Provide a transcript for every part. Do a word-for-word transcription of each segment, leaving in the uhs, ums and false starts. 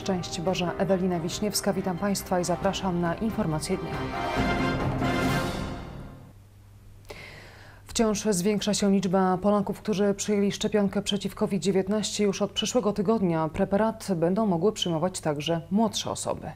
Szczęść Boże, Ewelina Wiśniewska, witam Państwa i zapraszam na informacje dnia. Wciąż zwiększa się liczba Polaków, którzy przyjęli szczepionkę przeciw COVID dziewiętnaście. Już od przyszłego tygodnia preparat będą mogły przyjmować także młodsze osoby.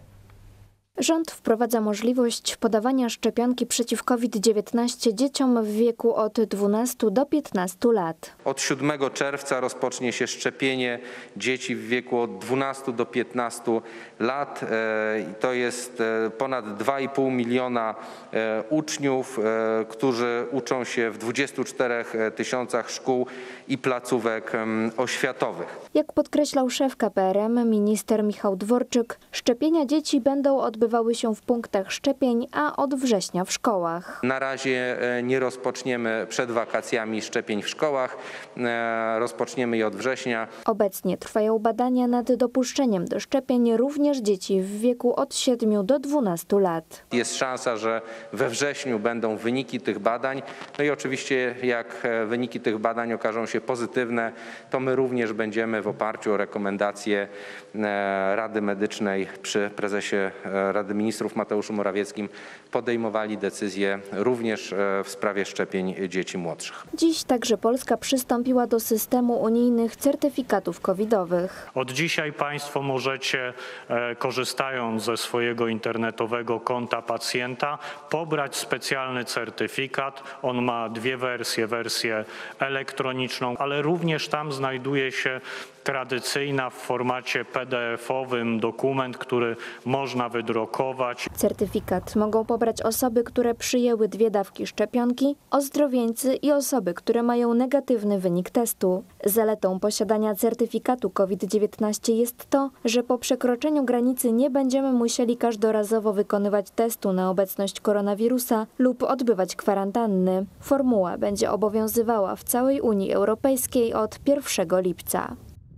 Rząd wprowadza możliwość podawania szczepionki przeciw COVID dziewiętnaście dzieciom w wieku od dwunastu do piętnastu lat. Od siódmego czerwca rozpocznie się szczepienie dzieci w wieku od dwunastu do piętnastu lat. To jest ponad dwa i pół miliona uczniów, którzy uczą się w dwudziestu czterech tysiącach szkół i placówek oświatowych. Jak podkreślał szef K P R M, minister Michał Dworczyk, szczepienia dzieci będą odbywały się w punktach szczepień, a od września w szkołach. Na razie nie rozpoczniemy przed wakacjami szczepień w szkołach, rozpoczniemy je od września. Obecnie trwają badania nad dopuszczeniem do szczepień również dzieci w wieku od siedmiu do dwunastu lat. Jest szansa, że we wrześniu będą wyniki tych badań. No i oczywiście jak wyniki tych badań okażą się pozytywne, to my również będziemy w oparciu o rekomendacje Rady Medycznej przy prezesie Rady Ministrów Mateuszu Morawieckim podejmowali decyzje również w sprawie szczepień dzieci młodszych. Dziś także Polska przystąpiła do systemu unijnych certyfikatów covidowych. Od dzisiaj Państwo możecie, korzystając ze swojego internetowego konta pacjenta, pobrać specjalny certyfikat. On ma dwie wersje, wersję elektroniczną, ale również tam znajduje się tradycyjna w formacie P D F-owym dokument, który można wydrukować. Certyfikat mogą pobrać osoby, które przyjęły dwie dawki szczepionki, ozdrowieńcy i osoby, które mają negatywny wynik testu. Zaletą posiadania certyfikatu COVID dziewiętnaście jest to, że po przekroczeniu granicy nie będziemy musieli każdorazowo wykonywać testu na obecność koronawirusa lub odbywać kwarantanny. Formuła będzie obowiązywała w całej Unii Europejskiej od pierwszego lipca.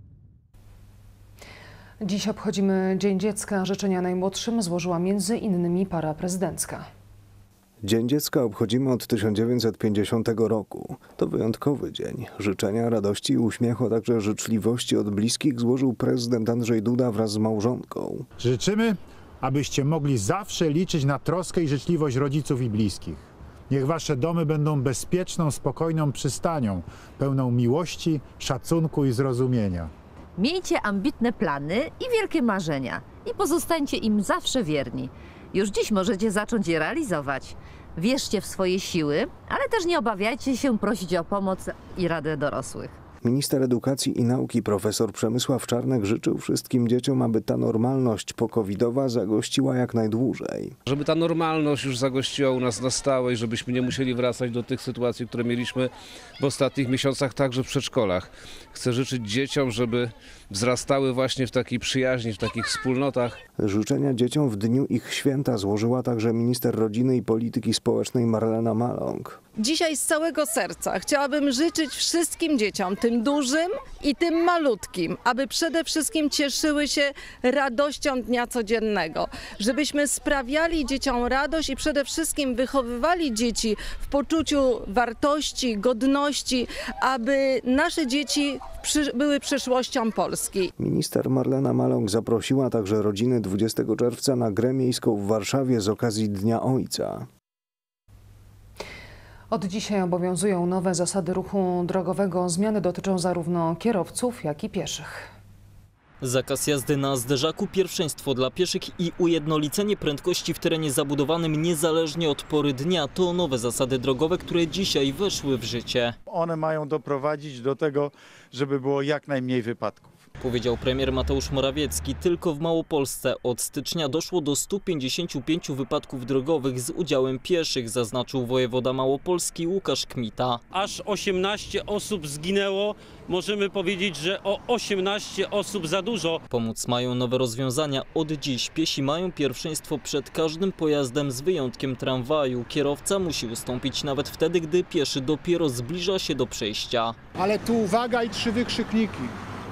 Dziś obchodzimy Dzień Dziecka. Życzenia najmłodszym złożyła między innymi para prezydencka. Dzień Dziecka obchodzimy od tysiąc dziewięćset pięćdziesiątego roku. To wyjątkowy dzień. Życzenia, radości i uśmiechu, a także życzliwości od bliskich złożył prezydent Andrzej Duda wraz z małżonką. Życzymy, abyście mogli zawsze liczyć na troskę i życzliwość rodziców i bliskich. Niech wasze domy będą bezpieczną, spokojną przystanią, pełną miłości, szacunku i zrozumienia. Miejcie ambitne plany i wielkie marzenia i pozostańcie im zawsze wierni. Już dziś możecie zacząć je realizować. Wierzcie w swoje siły, ale też nie obawiajcie się prosić o pomoc i radę dorosłych. Minister Edukacji i Nauki profesor Przemysław Czarnek życzył wszystkim dzieciom, aby ta normalność pokowidowa zagościła jak najdłużej. Żeby ta normalność już zagościła u nas na stałe i żebyśmy nie musieli wracać do tych sytuacji, które mieliśmy w ostatnich miesiącach także w przedszkolach. Chcę życzyć dzieciom, żeby wzrastały właśnie w takiej przyjaźni, w takich wspólnotach. Życzenia dzieciom w dniu ich święta złożyła także minister rodziny i polityki społecznej Marlena Maląg. Dzisiaj z całego serca chciałabym życzyć wszystkim dzieciom, tym dużym i tym malutkim, aby przede wszystkim cieszyły się radością dnia codziennego, żebyśmy sprawiali dzieciom radość i przede wszystkim wychowywali dzieci w poczuciu wartości, godności, aby nasze dzieci były przyszłością Polski. Minister Marlena Maląg zaprosiła także rodziny dwudziestego czerwca na grę miejską w Warszawie z okazji Dnia Ojca. Od dzisiaj obowiązują nowe zasady ruchu drogowego. Zmiany dotyczą zarówno kierowców, jak i pieszych. Zakaz jazdy na zderzaku, pierwszeństwo dla pieszych i ujednolicenie prędkości w terenie zabudowanym niezależnie od pory dnia to nowe zasady drogowe, które dzisiaj weszły w życie. One mają doprowadzić do tego, żeby było jak najmniej wypadków. Powiedział premier Mateusz Morawiecki. Tylko w Małopolsce od stycznia doszło do stu pięćdziesięciu pięciu wypadków drogowych z udziałem pieszych, zaznaczył wojewoda małopolski Łukasz Kmita. Aż osiemnaście osób zginęło. Możemy powiedzieć, że o osiemnaście osób za dużo. Pomóc mają nowe rozwiązania. Od dziś piesi mają pierwszeństwo przed każdym pojazdem z wyjątkiem tramwaju. Kierowca musi ustąpić nawet wtedy, gdy pieszy dopiero zbliża się do przejścia. Ale tu uwaga i trzy wykrzykniki.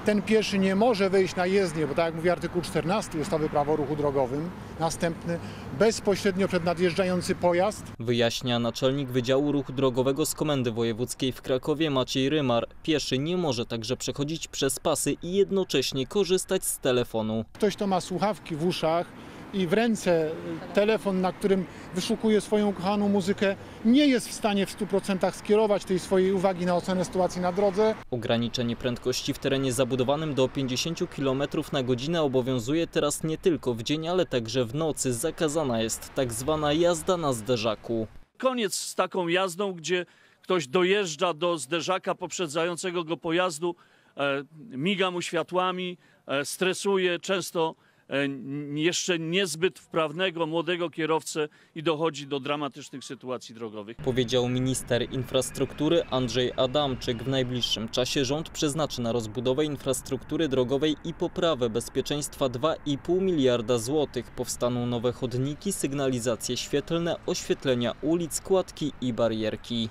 ten pieszy nie może wejść na jezdnię, bo tak jak mówi artykuł czternasty ustawy Prawo o ruchu drogowym, następny, bezpośrednio przed nadjeżdżający pojazd. Wyjaśnia naczelnik Wydziału Ruchu Drogowego z Komendy Wojewódzkiej w Krakowie Maciej Rymar. Pieszy nie może także przechodzić przez pasy i jednocześnie korzystać z telefonu. Ktoś, kto ma słuchawki w uszach i w ręce telefon, na którym wyszukuje swoją ukochaną muzykę, nie jest w stanie w stu procentach skierować tej swojej uwagi na ocenę sytuacji na drodze. Ograniczenie prędkości w terenie zabudowanym do pięćdziesięciu kilometrów na godzinę obowiązuje teraz nie tylko w dzień, ale także w nocy. Zakazana jest tak zwana jazda na zderzaku. Koniec z taką jazdą, gdzie ktoś dojeżdża do zderzaka poprzedzającego go pojazdu, e, miga mu światłami, e, stresuje często jeszcze niezbyt wprawnego młodego kierowcę i dochodzi do dramatycznych sytuacji drogowych. Powiedział minister infrastruktury Andrzej Adamczyk. W najbliższym czasie rząd przeznaczy na rozbudowę infrastruktury drogowej i poprawę bezpieczeństwa dwa i pół miliarda złotych. Powstaną nowe chodniki, sygnalizacje świetlne, oświetlenia ulic, kładki i barierki.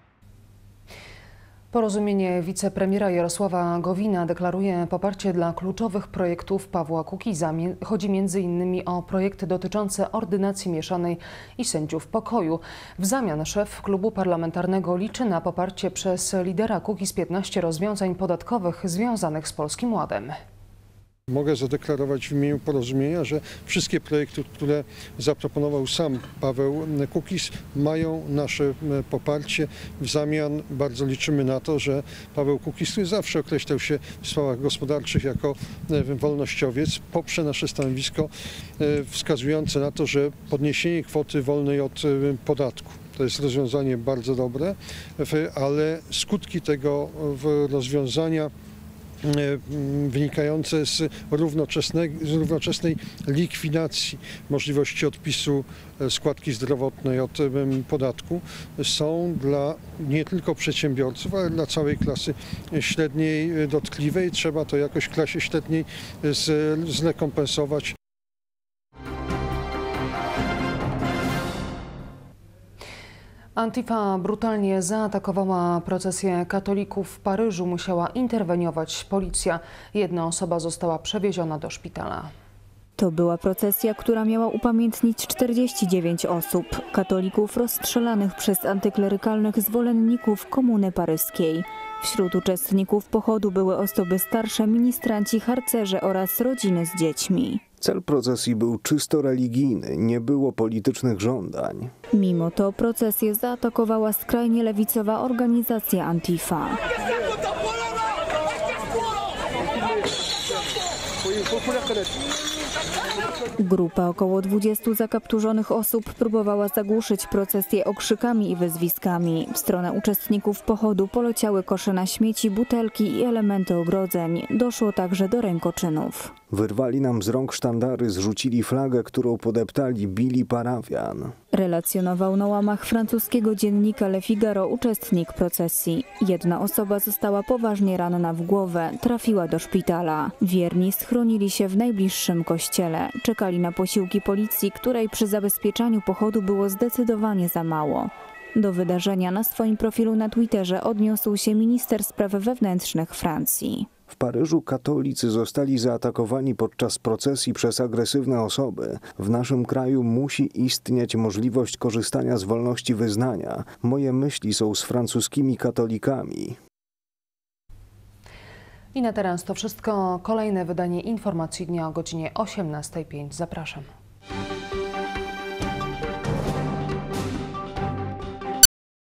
Porozumienie wicepremiera Jarosława Gowina deklaruje poparcie dla kluczowych projektów Pawła Kukiza. Chodzi między innymi o projekty dotyczące ordynacji mieszanej i sędziów pokoju. W zamian szef klubu parlamentarnego liczy na poparcie przez lidera Kukiz piętnaście rozwiązań podatkowych związanych z Polskim Ładem. Mogę zadeklarować w imieniu porozumienia, że wszystkie projekty, które zaproponował sam Paweł Kukiz, mają nasze poparcie. W zamian bardzo liczymy na to, że Paweł Kukiz, który zawsze określał się w sprawach gospodarczych jako wolnościowiec, poprze nasze stanowisko wskazujące na to, że podniesienie kwoty wolnej od podatku to jest rozwiązanie bardzo dobre, ale skutki tego rozwiązania wynikające z równoczesnej, z równoczesnej likwidacji możliwości odpisu składki zdrowotnej od podatku są dla nie tylko przedsiębiorców, ale dla całej klasy średniej dotkliwej. Trzeba to jakoś klasie średniej zrekompensować. Antifa brutalnie zaatakowała procesję katolików w Paryżu. Musiała interweniować policja. Jedna osoba została przewieziona do szpitala. To była procesja, która miała upamiętnić czterdzieści dziewięć osób, katolików rozstrzelanych przez antyklerykalnych zwolenników Komuny Paryskiej. Wśród uczestników pochodu były osoby starsze, ministranci, harcerze oraz rodziny z dziećmi. Cel procesji był czysto religijny, nie było politycznych żądań. Mimo to procesję zaatakowała skrajnie lewicowa organizacja Antifa. Grupa około dwudziestu zakapturzonych osób próbowała zagłuszyć procesję okrzykami i wyzwiskami. W stronę uczestników pochodu poleciały kosze na śmieci, butelki i elementy ogrodzeń. Doszło także do rękoczynów. Wyrwali nam z rąk sztandary, zrzucili flagę, którą podeptali, bili parafian. Relacjonował na łamach francuskiego dziennika Le Figaro uczestnik procesji. Jedna osoba została poważnie ranna w głowę, trafiła do szpitala. Wierni schronili się w najbliższym kościele. Czekali na posiłki policji, której przy zabezpieczaniu pochodu było zdecydowanie za mało. Do wydarzenia na swoim profilu na Twitterze odniósł się minister spraw wewnętrznych Francji. W Paryżu katolicy zostali zaatakowani podczas procesji przez agresywne osoby. W naszym kraju musi istnieć możliwość korzystania z wolności wyznania. Moje myśli są z francuskimi katolikami. I na teraz to wszystko. Kolejne wydanie informacji dnia o godzinie osiemnastej pięć. Zapraszam.